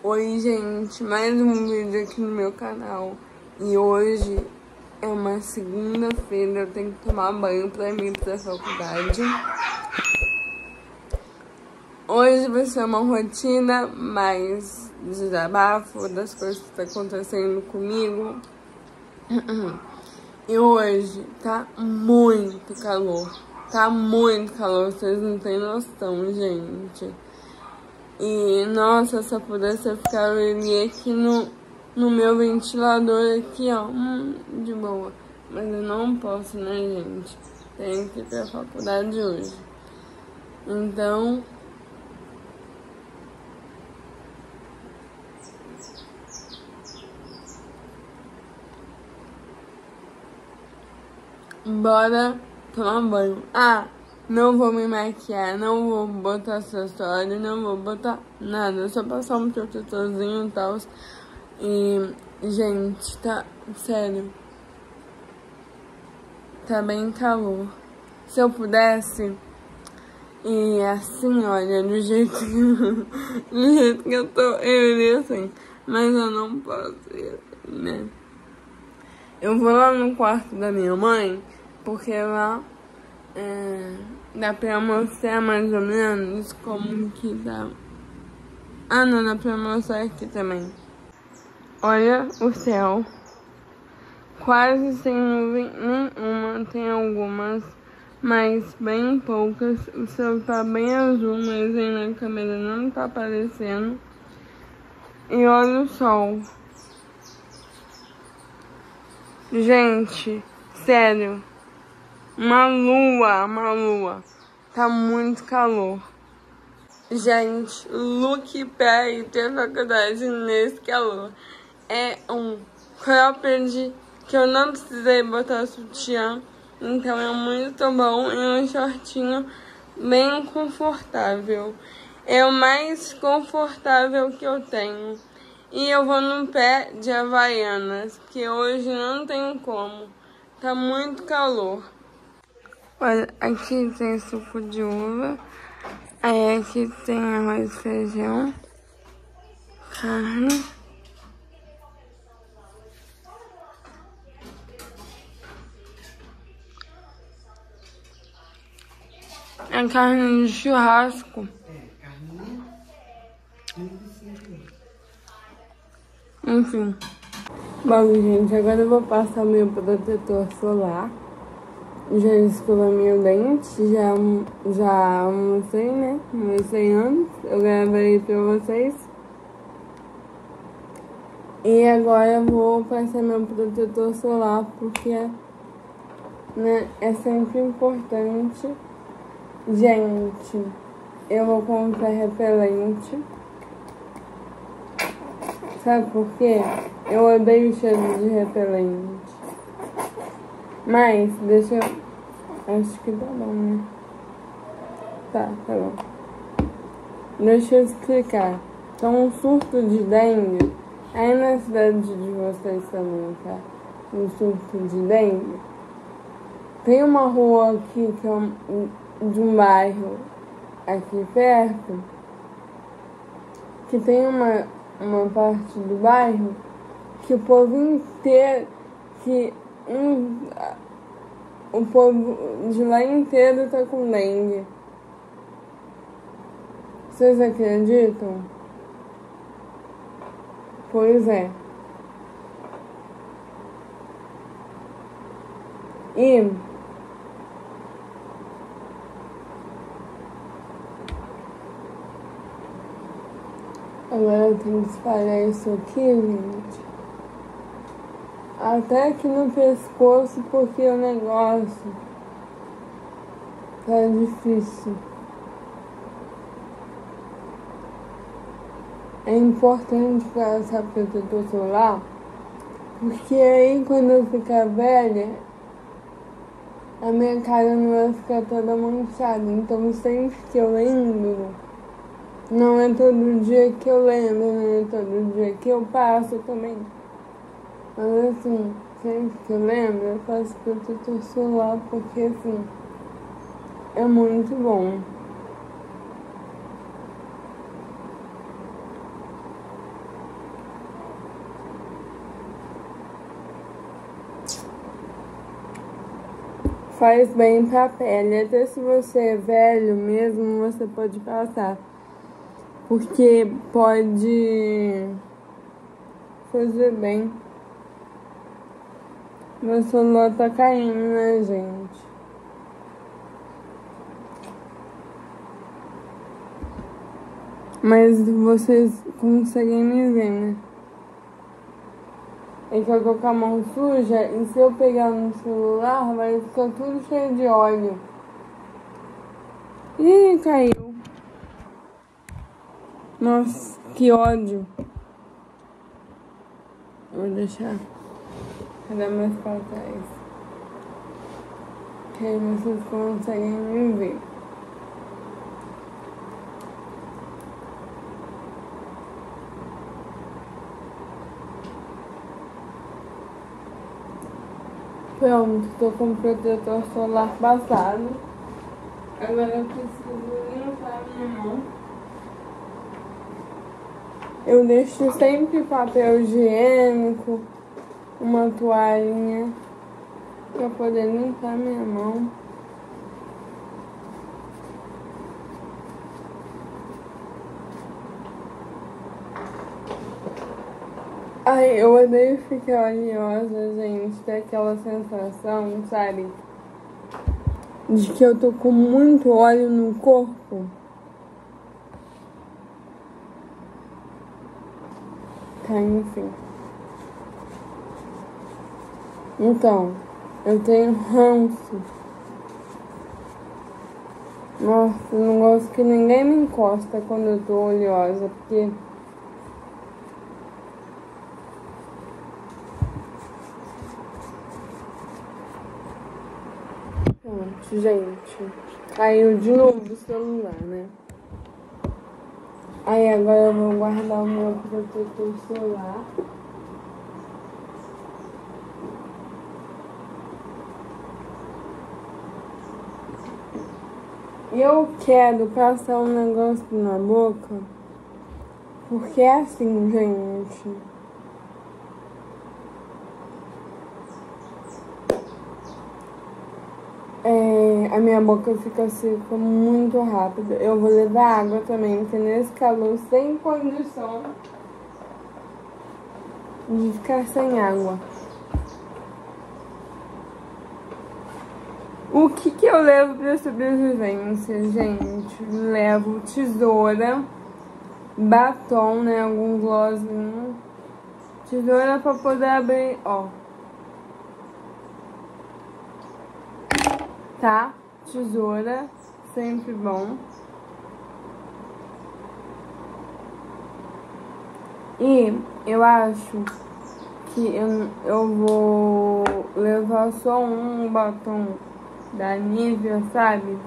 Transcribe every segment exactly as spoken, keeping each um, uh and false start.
Oi gente, mais um vídeo aqui no meu canal. E hoje é uma segunda-feira, eu tenho que tomar banho pra ir pra faculdade. Hoje vai ser uma rotina mais desabafo das coisas que estão acontecendo comigo. E hoje tá muito calor, tá muito calor, vocês não têm noção, gente. E, nossa, se eu pudesse ficar, eu iria aqui no, no meu ventilador aqui, ó, hum, de boa. Mas eu não posso, né, gente? Tenho que ir pra faculdade hoje. Então, bora tomar banho. Ah, não vou me maquiar, não vou botar acessório, não vou botar nada. Só passar um protetorzinho e tal. E, gente, tá sério. Tá bem calor. Se eu pudesse ir assim, olha, do jeito que, do jeito que eu tô, eu iria assim. Mas eu não posso ir assim, né? Eu vou lá no quarto da minha mãe, porque lá é, dá pra mostrar mais ou menos como que dá. Ah, não, dá pra mostrar aqui também. Olha o céu. Quase sem nuvem nenhuma, tem algumas, mas bem poucas. O céu tá bem azul, mas aí na câmera não tá aparecendo. E olha o sol. Gente, sério. Uma lua, uma lua. Tá muito calor. Gente, look pra ir pra faculdade nesse calor. É um cropped que eu não precisei botar sutiã. Então é muito bom. É um shortinho bem confortável. É o mais confortável que eu tenho. E eu vou no pé de Havaianas, porque hoje não tem como. Tá muito calor. Olha, aqui tem suco de uva. Aí aqui tem arroz e feijão. Carne. É carne de churrasco. É, carninha. Enfim. Bom, gente, agora eu vou passar meu protetor solar. Já escovei meu dente, já, já almocei, né? Almocei antes, eu gravei pra vocês. E agora eu vou passar meu protetor solar, porque, né, é sempre importante. Gente, eu vou comprar repelente. Sabe por quê? Eu odeio o cheiro de repelente. Mas, deixa eu... Acho que tá bom, né? Tá, tá bom. Deixa eu explicar. Então, um surto de dengue, aí na cidade de vocês também, tá? Um surto de dengue. Tem uma rua aqui, que é um, de um bairro aqui perto, que tem uma, uma parte do bairro que o povo inteiro, que um, o povo de lá inteiro tá com dengue. Vocês acreditam? Pois é. E agora eu tenho que espalhar isso aqui, gente. Até aqui no pescoço, porque o negócio tá difícil. É importante passar protetor solar, porque aí quando eu ficar velha, a minha cara não vai ficar toda manchada. Então sempre que eu lembro, não é todo dia que eu lembro, não é todo dia que eu passo também. Mas assim, sempre que eu lembro, eu faço protetor solar, porque assim, é muito bom. faz bem pra pele. Até se você é velho mesmo, você pode passar. Porque pode fazer bem. Meu celular tá caindo, né, gente? Mas vocês conseguem me ver, né? É que eu tô com a mão suja e se eu pegar no celular vai ficar tudo cheio de óleo. Ih, caiu. Nossa, que ódio. Vou deixar. Cadê mais pra trás? Que aí vocês conseguem me ver. Pronto, tô com o protetor solar passado. Agora eu preciso limpar minha mão. Eu deixo sempre papel higiênico, uma toalhinha pra poder limpar minha mão. Ai, eu odeio ficar oleosa, gente. Tem aquela sensação, sabe? De que eu tô com muito óleo no corpo. Tá, enfim. Então, eu tenho ranço. Nossa, eu não gosto que ninguém me encosta quando eu tô oleosa, porque... Pronto, gente. Caiu de novo o celular, né? Aí agora eu vou guardar o meu protetor solar. E eu quero passar um negócio na boca, porque é assim, gente. É, a minha boca fica seca muito rápido. Eu vou levar água também, porque nesse calor sem condição de ficar sem água. O que que eu levo pra sobrevivência, gente? Levo tesoura, batom, né? Algum glossinho. Tesoura pra poder abrir, ó. Tá? Tesoura, sempre bom. E eu acho que eu, eu vou levar só um batom da Nivea, sabe?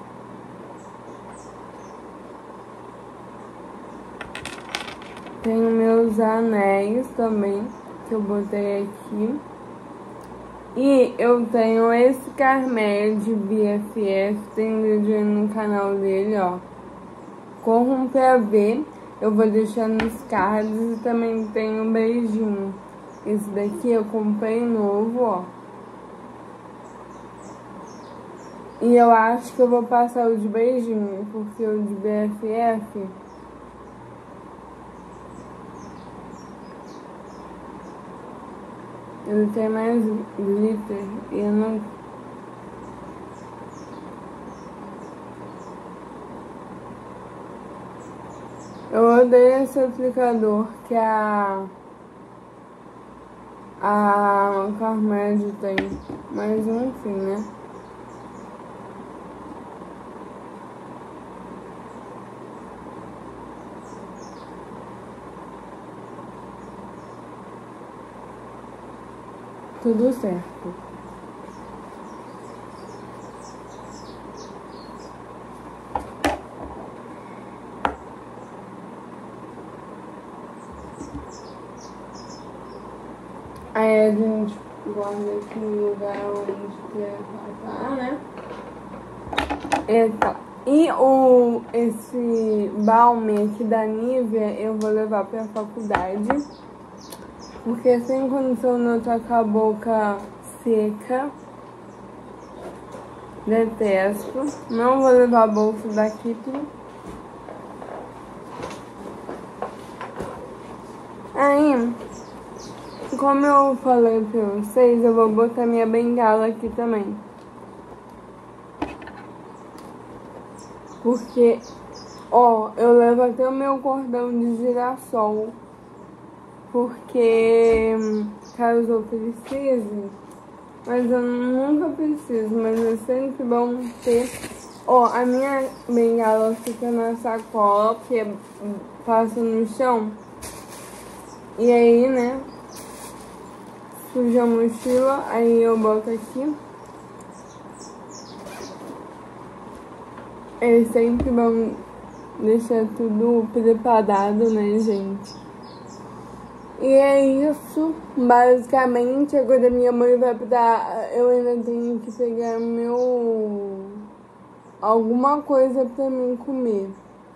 Tenho meus anéis também, que eu botei aqui. E eu tenho esse Carmel de B F F, tem vídeo aí no canal dele, ó. Corram pra ver, eu vou deixar nos cards e também tem um beijinho. Esse daqui eu comprei novo, ó. E eu acho que eu vou passar o de beijinho, porque o de B F F... ele tem mais glitter e eu não... Eu odeio esse aplicador que a... a Carmel tem, mas enfim, né? Tudo certo. Aí a gente guarda aqui no lugar onde quer passar, né? Então, e o, esse balme aqui da Nivea eu vou levar pra faculdade. Porque sem condição não tô com a boca seca. Detesto. Não vou levar a bolsa daqui, tudo. Aí, como eu falei pra vocês, eu vou botar minha bengala aqui também. Porque, ó, eu levo até o meu cordão de girassol. Porque, caso eu precise, mas eu nunca preciso, mas é sempre bom ter. Ó, a minha bengala fica na sacola, porque passa no chão. E aí, né, suja a mochila, aí eu boto aqui. É sempre bom deixar tudo preparado, né, gente? E é isso, basicamente. Agora minha mãe vai pra... Eu ainda tenho que pegar meu... alguma coisa pra mim comer.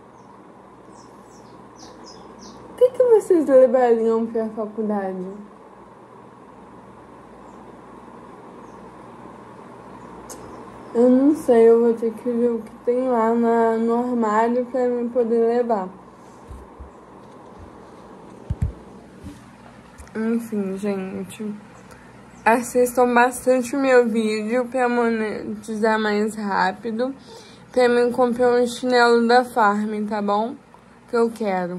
O que que vocês levariam pra faculdade? Eu não sei, eu vou ter que ver o que tem lá na, no armário pra mim poder levar. Enfim, gente, assistam bastante o meu vídeo pra monetizar mais rápido. Pra mim comprar um chinelo da Farm, tá bom? Que eu quero.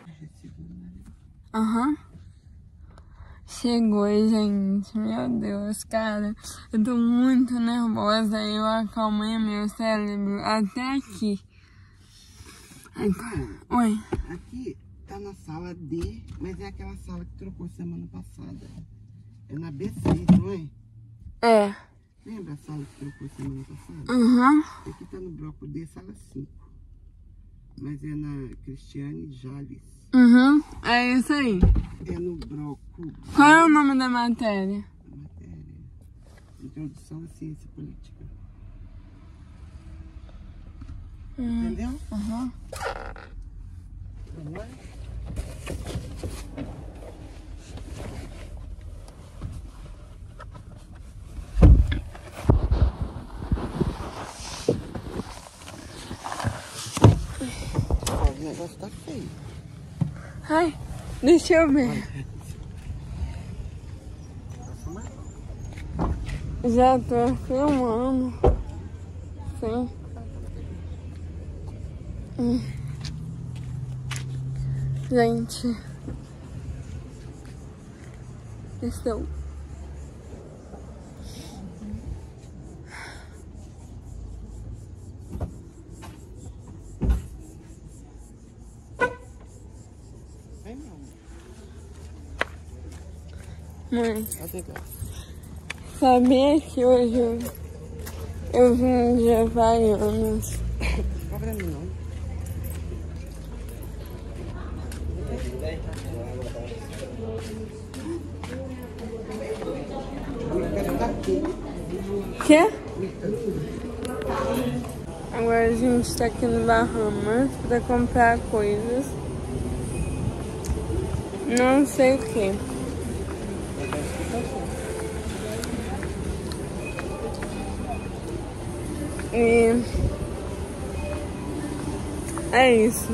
Aham. Uhum. Chegou, gente. Meu Deus, cara. Eu tô muito nervosa. Eu acalmei meu cérebro até aqui. Então, oi. Aqui tá na sala D, mas é aquela sala que trocou semana passada. É na B seis, não é? É. Lembra a sala que trocou semana passada? Uhum. Aqui tá no bloco D, sala cinco. Mas é na Cristiane Jales. Uhum. É isso aí. É no bloco... Qual é o nome da matéria? A matéria. Introdução à Ciência Política. Hum. Entendeu? Uhum. Vamos lá? O negócio tá feio. Ai, deixa eu ver. Já tô filmando. Sim. Hum. Gente. Estou. Mãe, sabia que hoje eu, eu vim de Havaianas? Não pra mim, não. Quê? Agora a gente tá aqui no Bahamas pra comprar coisas. Não sei o que. E é isso.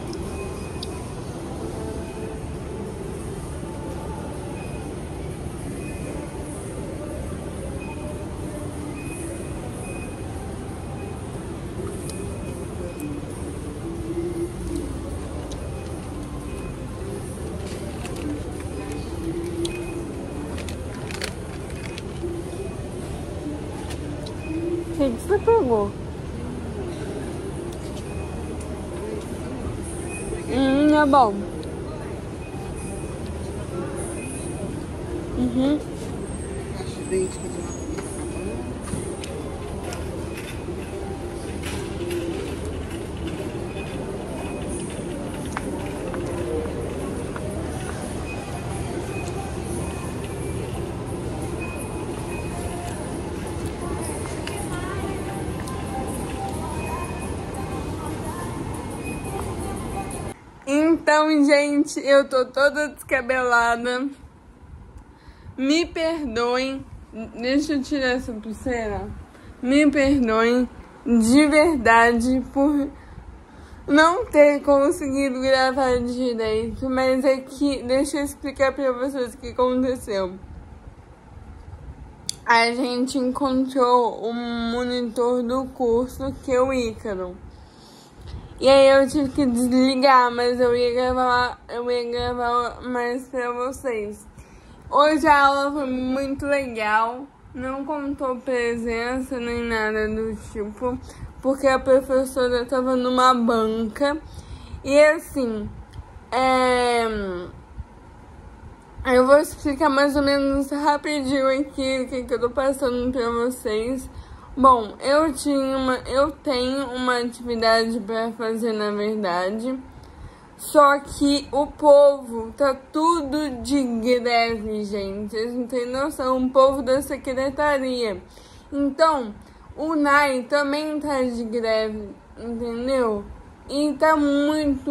O que você pegou? Hum, é bom. Uhum. Acho bem de fazer uma Então, gente, eu tô toda descabelada. Me perdoem. Deixa eu tirar essa pulseira. me perdoem de verdade por não ter conseguido gravar direito, mas é que, deixa eu explicar pra vocês o que aconteceu. A gente encontrou um monitor do curso, que é o Ícaro. E aí eu tive que desligar, mas eu ia gravar, eu ia gravar mais pra vocês. Hoje a aula foi muito legal, não contou presença nem nada do tipo, porque a professora estava numa banca. E assim, é... eu vou explicar mais ou menos rapidinho aqui o que, que eu tô passando pra vocês. Bom, eu, tinha uma, eu tenho uma atividade para fazer, na verdade, só que o povo tá tudo de greve, gente. Vocês não têm noção, o povo da secretaria. Então, o N A I também tá de greve, entendeu? E tá muito...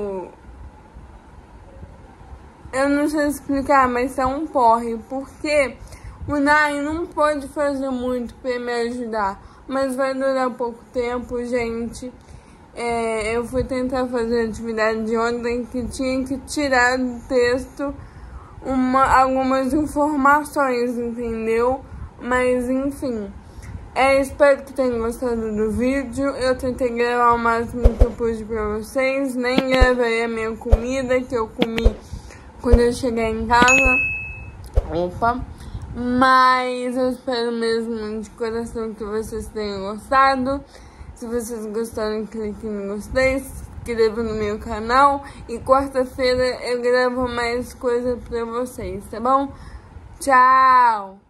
eu não sei explicar, mas é um porre, porque o N A I não pode fazer muito pra me ajudar, mas vai durar pouco tempo, gente. É, eu fui tentar fazer atividade de ontem que tinha que tirar do texto uma, algumas informações, entendeu? Mas enfim, é, espero que tenham gostado do vídeo. Eu tentei gravar o máximo que eu pude pra vocês. Nem gravei a minha comida que eu comi quando eu cheguei em casa. Opa! Mas eu espero mesmo de coração que vocês tenham gostado. Se vocês gostaram, clique no gostei, se inscreva no meu canal. E quarta-feira eu gravo mais coisa pra vocês, tá bom? Tchau!